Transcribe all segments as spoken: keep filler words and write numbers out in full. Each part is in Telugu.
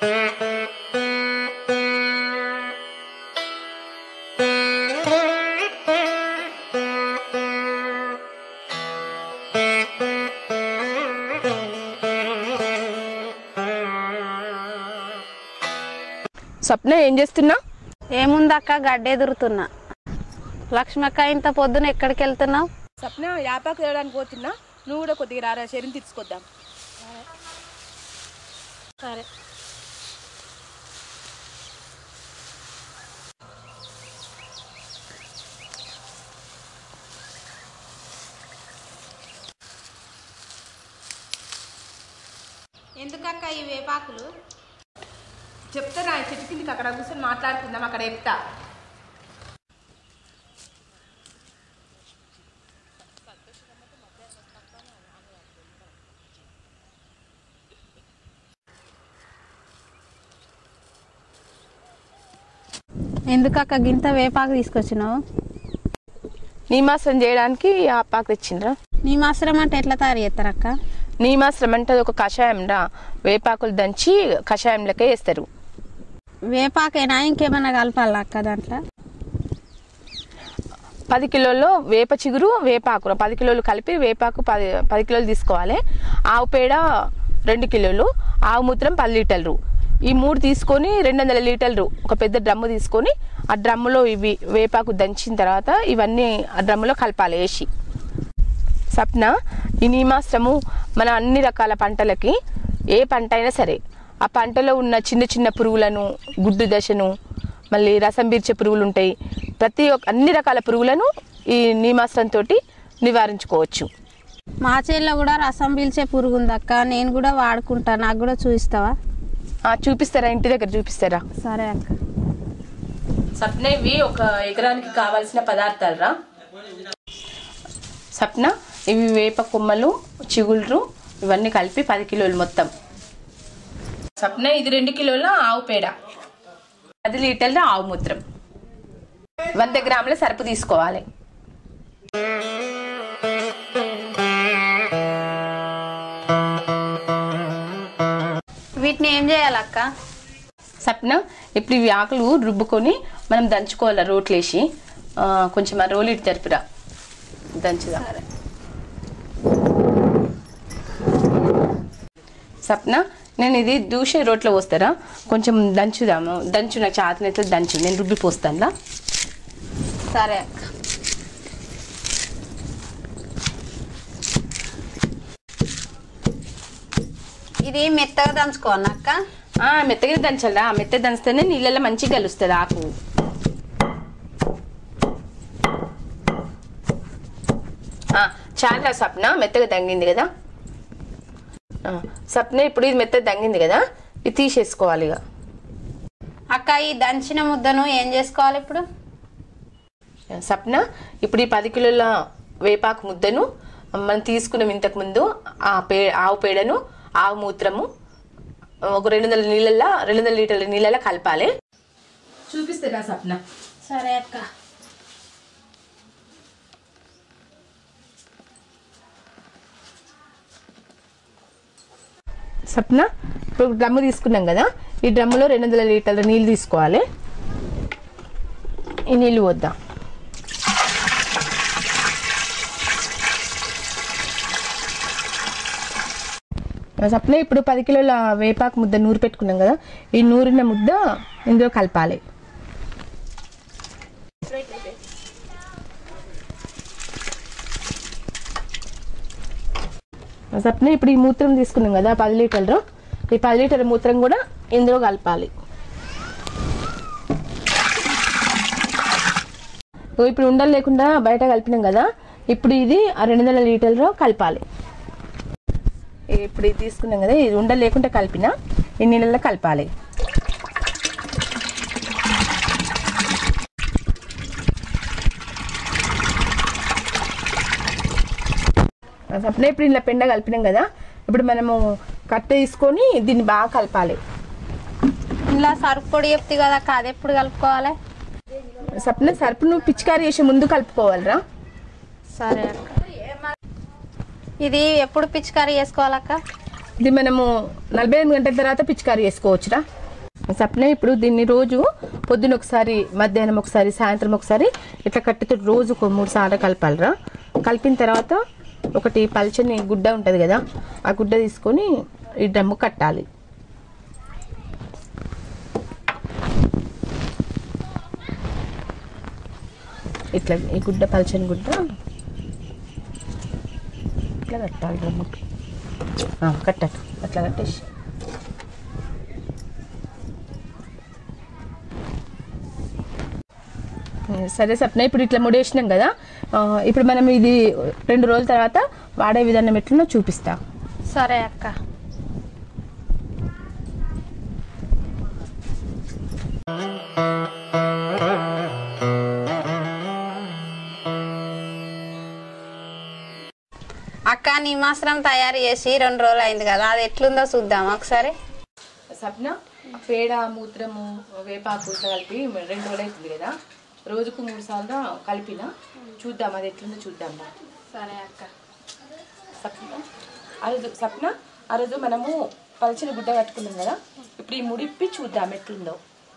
స్వప్న ఏం చేస్తున్నా? ఏముందక్క, గడ్డి ఎదురుతున్నా. లక్ష్మక్క, ఇంత పొద్దున ఎక్కడికి వెళ్తున్నావు? స్వప్న యాపాకు తేవడానికి పోతున్నా, నువ్వు కూడా కొద్దిగా రారా, షేరింగ్ తీసుకొద్దాం. సరే. ఎందుకక్క ఈ వేపాకులు? చెప్తారా, చెట్టు కిందకి అక్కడ కూర్చొని మాట్లాడుకుందాం, అక్కడ చెప్తా. ఎందుకక్క గింత వేపాకు తీసుకొచ్చినావు? నీమాశ్రం చేయడానికి ఆపాకు తెచ్చిండ్రా. నీమాశ్రం అంటే ఎట్లా తయారు చేస్తారక్క? నీమాశ్రం అంటే అది ఒక కషాయం రా, వేపాకులు దంచి కషాయం లెక్క వేస్తారు. వేపాకేనా, ఇంకేమన్నా కలపాలా అక్క దాంట్లో? పది కిలోల్లో వేప చిగురు, వేపాకు పది కిలోలు కలిపి వేపాకు పది పది కిలోలు తీసుకోవాలి. ఆవు పేడ రెండు కిలోలు, ఆవు మూత్రం పది లీటర్లు, ఈ మూడు తీసుకొని రెండు వందల లీటర్లు ఒక పెద్ద డ్రమ్ము తీసుకొని ఆ డ్రమ్ములో ఇవి వేపాకు దంచిన తర్వాత ఇవన్నీ ఆ డ్రమ్ములో కలపాలి వేసి. స్వప్న, ఈ నీమాశ్రము మన అన్ని రకాల పంటలకి, ఏ పంట అయినా సరే ఆ పంటలో ఉన్న చిన్న చిన్న పురుగులను, గుడ్డు దశను, మళ్ళీ రసం పీల్చే పురుగులు ఉంటాయి, ప్రతి ఒక్క అన్ని రకాల పురుగులను ఈ నీమాశ్రంతో నివారించుకోవచ్చు. మా చేతిలో కూడా రసం పీల్చే పురుగు ఉందక్క, నేను కూడా వాడుకుంటా, నాకు కూడా చూపిస్తావా? చూపిస్తారా, ఇంటి దగ్గర చూపిస్తారా? సరే అక్క. స్వప్న, ఇవి ఒక ఎకరానికి కావాల్సిన పదార్థాలు రా. స్వప్న, ఇవి వేప కొమ్మలు, చిగుళ్ళు, ఇవన్నీ కలిపి పది కిలోలు మొత్తం. స్వప్న, ఇది రెండు కిలోల ఆవు పేడ, పది లీటర్ల ఆవు మూత్రం, వంద గ్రాముల సరుపు తీసుకోవాలి. వీటిని ఏం చేయాలక్క? స్వప్న, ఇప్పుడు ఇవి ఆకులు రుబ్బుకొని మనం దంచుకోవాలి రోట్లేసి. కొంచెం ఆ రోలు ఇటు జరిపిరా, దంచుదా. స్వప్న, నేను ఇది దూసే రోట్లో పోస్తారా, కొంచెం దంచుదాము. దంచు, నాకు చేతనైతే దంచు, నేను రుబ్బి పోస్తానులా. సరే అక్క. ఇది మెత్తగా దంచుకోవాలి అక్క? మెత్తగా దంచాలా, మెత్తగా దంచితేనే నీళ్ళల్లో మంచిగా కలుస్తుంది ఆకు. చాలా స్వప్న, మెత్తగా దంగింది కదా. స్వప్న, ఇప్పుడు ఇది మెత్తగా దంగింది కదా, ఇది తీసేసుకోవాలి ఇక. అక్క, ఈ దంచిన ముద్దను ఏం చేసుకోవాలి ఇప్పుడు? స్వప్న, ఇప్పుడు ఈ పది కిలోల వేపాకు ముద్దను మనం తీసుకున్నాం ఇంతకు ముందు, ఆ పే ఆవు పేడను, ఆవు మూత్రము ఒక రెండు వందల నీళ్ళల్లో రెండు వందల లీటర్ల నీళ్ళల్లో కలపాలి. చూపిస్తారా స్వప్న? సరే అక్క. స్వప్న, ఇప్పుడు డ్రమ్ము తీసుకున్నాం కదా, ఈ డ్రమ్ములో రెండు వందల లీటర్ల నీళ్ళు తీసుకోవాలి. ఈ నీళ్ళు వద్దాం. స్వప్న, ఇప్పుడు పది కిలోల వేపాకు ముద్ద నూరు పెట్టుకున్నాం కదా, ఈ నూరిన ముద్ద ఇందులో కలపాలి. స్వప్న, ఇప్పుడు ఈ మూత్రం తీసుకున్నాం కదా పది లీటర్లు, ఈ పది లీటర్ల మూత్రం కూడా ఇందులో కలపాలి. ఇప్పుడు ఉండలు లేకుండా బయట కలిపినాం కదా, ఇప్పుడు ఇది ఆ రెండు వందల లీటర్లో కలపాలి. ఇప్పుడు ఇది తీసుకున్నాం కదా, ఇది ఉండలు లేకుండా కలిపిన ఈ నీళ్ళల్లో కలపాలి. స్వప్న, ఇప్పుడు ఇలా పెండ కలిపినాం కదా, ఇప్పుడు మనము కట్ట తీసుకొని దీన్ని బాగా కలపాలి. ఇలా సరుపు పొడి చెప్తే కదా అక్క, అది ఎప్పుడు కలుపుకోవాలి? స్వప్న, సరుపు నువ్వు పిచికారీ చేసే ముందు కలుపుకోవాలిరా. సరే అక్క. ఇది ఎప్పుడు పిచికారీ చేసుకోవాలక్క? ఇది మనము నలభై ఎనిమిది గంటల తర్వాత పిచికారీ చేసుకోవచ్చురా. సప్నే ఇప్పుడు దీన్ని రోజు పొద్దున ఒకసారి, మధ్యాహ్నం ఒకసారి, సాయంత్రం ఒకసారి ఇట్లా కట్టితో రోజు మూడు సార్లు కలపాలిరా. కలిపిన తర్వాత ఒకటి పల్చని గుడ్డ ఉంటుంది కదా, ఆ గుడ్డ తీసుకొని ఈ డ్రమ్ము కట్టాలి. ఇట్లా ఈ గుడ్డ పల్చని గుడ్డ ఇట్లా కట్టాలి డ్రమ్ముకి. కట్టాలి అట్లా కట్టేసి సరే సప్న. ఇప్పుడు ఇట్లా ముడేసినాం కదా, ఇప్పుడు మనం ఇది రెండు రోజుల తర్వాత వాడే విధానం ఎట్లనో చూపిస్తా. సరే అక్క. అక్క నిమాశ్రం తయారు చేసి రెండు రోజులు అయింది కదా, అది ఎట్లుందో చూద్దాం ఒకసారి. సప్న, పేడ, మూత్రము, వేపాకు కలిపి రెండు రోజులు అవుతుంది కదా, రోజుకు మూడు సార్లు కలిపిన చూద్దాం అది ఎట్లుందో చూద్దాం. సరే అక్క. సప్న ఆ రోజు సప్న ఆ రోజు మనము పల్చిన గుడ్డ కట్టుకున్నాం కదా, ఇప్పుడు ఈ ముడిప్పి చూద్దాం ఎట్లుందో.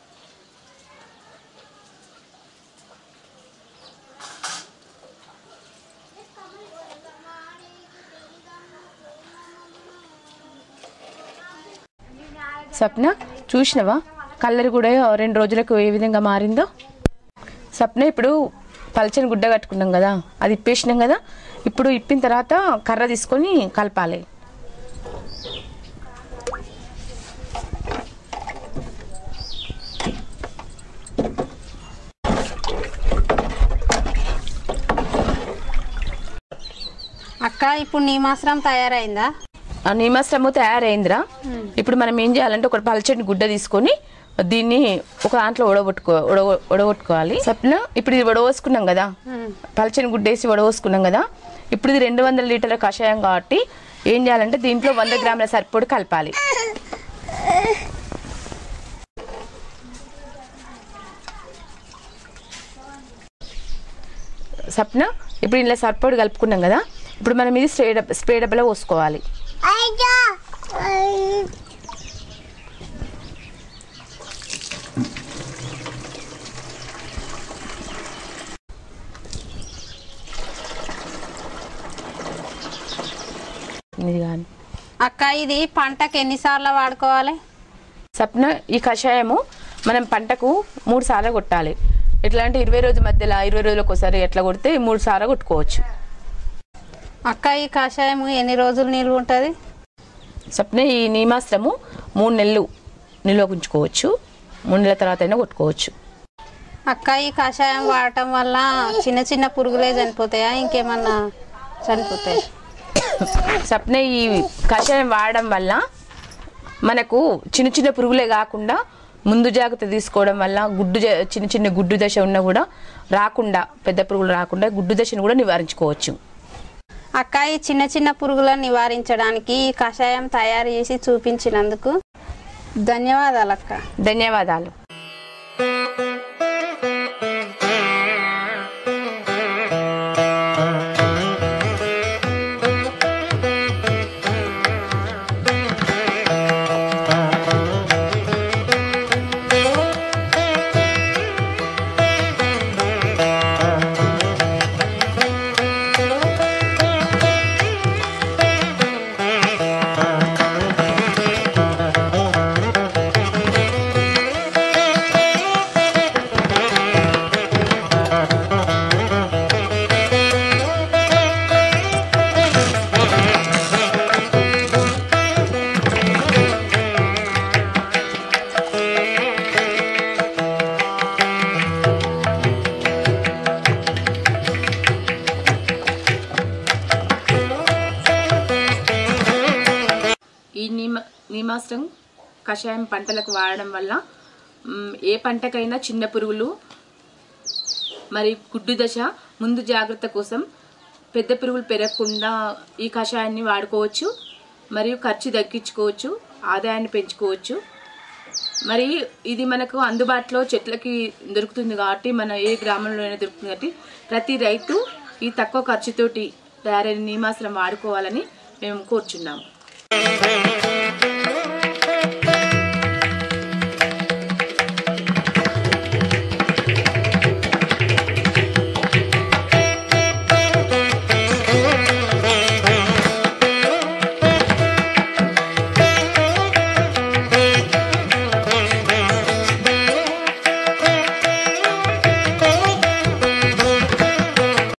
సప్న చూసినవా కలర్ కూడా రెండు రోజులకు ఏ విధంగా మారిందో. సప్న ఇప్పుడు పల్చని గుడ్డ కట్టుకున్నాం కదా, అది ఇప్పేసినాం కదా, ఇప్పుడు ఇప్పిన తర్వాత కర్ర తీసుకొని కలపాలి. అక్క ఇప్పుడు నిమాశ్రం తయారైందా? ఆ నిమాశ్రము తయారైందిరా. ఇప్పుడు మనం ఏం చేయాలంటే ఒక పల్చని గుడ్డ తీసుకొని దీన్ని ఒక దాంట్లో ఉడగొట్టుకో ఉడగ ఉడగొట్టుకోవాలి. సప్న ఇప్పుడు ఇది వడవోసుకున్నాం కదా, పల్చని గుడ్డ వేసి వడవోసుకున్నాం కదా, ఇప్పుడు ఇది రెండు వందల లీటర్ల కషాయం కాబట్టి ఏం చేయాలంటే దీంట్లో వంద గ్రాముల సరిపొడి కలపాలి. సప్న ఇప్పుడు ఇలా సరిపొడి కలుపుకున్నాం కదా, ఇప్పుడు మనం ఇది స్ప్రే డబ్బ స్ప్రే డబ్బాలో పోసుకోవాలి. అక్క ఇది పంటకు ఎన్నిసార్లు వాడుకోవాలి? సప్న ఈ కషాయము మనం పంటకు మూడు సార్లు కొట్టాలి. ఎట్లా అంటే ఇరవై రోజుల మధ్యలో ఇరవై రోజులకు ఒకసారి ఎట్లా కొడితే మూడు సార్లు కొట్టుకోవచ్చు. అక్క ఈ కషాయం ఎన్ని రోజులు నిల్వ ఉంటుంది? సప్న ఈ నిమాశ్రము మూడు నెలలు నిల్వ ఉంచుకోవచ్చు, మూడు నెలల తర్వాత అయినా కొట్టుకోవచ్చు. అక్క ఈ కషాయం వాడటం వల్ల చిన్న చిన్న పురుగులే చనిపోతాయా, ఇంకేమన్నా చనిపోతాయి? సప్న ఈ కషాయం వాడడం వల్ల మనకు చిన్న చిన్న పురుగులే కాకుండా ముందు జాగ్రత్త తీసుకోవడం వల్ల గుడ్డు చిన్న చిన్న గుడ్డు దశ ఉన్నా కూడా రాకుండా, పెద్ద పురుగులు రాకుండా గుడ్డు దశను కూడా నివారించుకోవచ్చు. అక్క ఈ చిన్న చిన్న పురుగులను నివారించడానికి ఈ కషాయం తయారు చేసి చూపించినందుకు ధన్యవాదాలు అక్క. ధన్యవాదాలు. ఈ నిమ నిమాశ్రం కషాయం పంటలకు వాడడం వల్ల ఏ పంటకైనా చిన్న పురుగులు మరి గుడ్డు దశ ముందు జాగ్రత్త కోసం పెద్ద పురుగులు పెరగకుండా ఈ కషాయాన్ని వాడుకోవచ్చు. మరియు ఖర్చు తగ్గించుకోవచ్చు, ఆదాయాన్ని పెంచుకోవచ్చు. మరి ఇది మనకు అందుబాటులో చెట్లకి దొరుకుతుంది కాబట్టి, మన ఏ గ్రామంలోనైనా దొరుకుతుంది కాబట్టి ప్రతి రైతు ఈ తక్కువ ఖర్చుతోటి తయారైన నిమాశ్రం వాడుకోవాలని మేము కోరుచున్నాము.